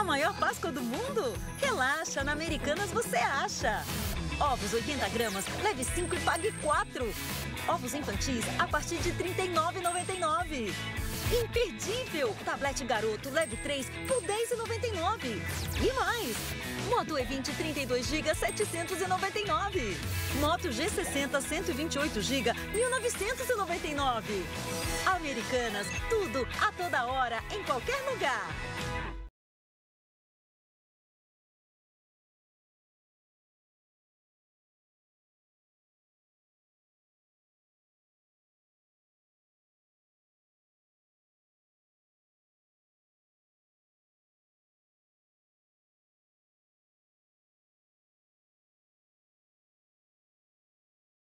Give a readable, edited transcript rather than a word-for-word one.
A maior Páscoa do mundo? Relaxa, na Americanas você acha. Ovos 80 gramas, leve 5 e pague 4. Ovos infantis a partir de R$ 39,99. Imperdível! Tablete Garoto, leve 3 por R$ 10,99. E mais! Moto E20 32 GB, 799. Moto G60 128 GB, 1.999. Americanas, tudo, a toda hora, em qualquer lugar.